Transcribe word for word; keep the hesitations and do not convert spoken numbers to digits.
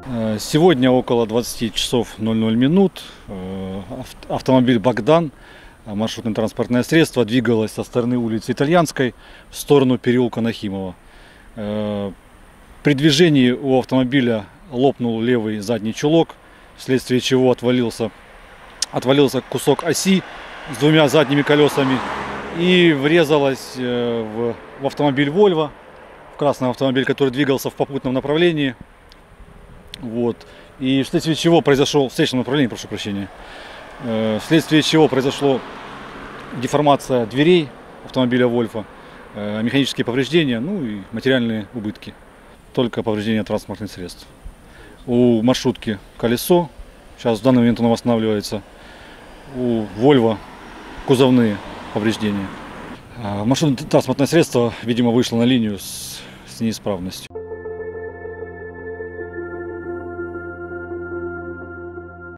Сегодня около двадцати часов ноль ноль минут автомобиль «Богдан», маршрутное транспортное средство, двигалось со стороны улицы Итальянской в сторону переулка Нахимова. При движении у автомобиля лопнул левый задний чулок, вследствие чего отвалился, отвалился кусок оси с двумя задними колесами и врезалась в, в автомобиль «Вольво», в красный автомобиль, который двигался в попутном направлении. Вот. И вследствие чего произошел, в встречном направлении, прошу прощения, э, вследствие чего произошло деформация дверей автомобиля «Вольфа», э, механические повреждения, ну и материальные убытки. Только повреждения транспортных средств. У маршрутки колесо, сейчас в данный момент оно восстанавливается. У «Вольво» кузовные повреждения. Маршрутное транспортное средство, видимо, вышло на линию с, с неисправностью.